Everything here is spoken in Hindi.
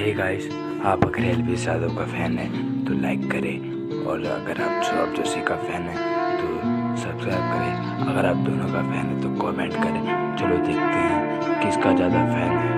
हे गाइस, आप अगर एलवीएस यादव का फ़ैन है तो लाइक करें, और अगर आप सौरभ जोशी का फ़ैन है तो सब्सक्राइब करें। अगर आप दोनों का फ़ैन है तो कमेंट करें। चलो देखते हैं किसका ज़्यादा फ़ैन है।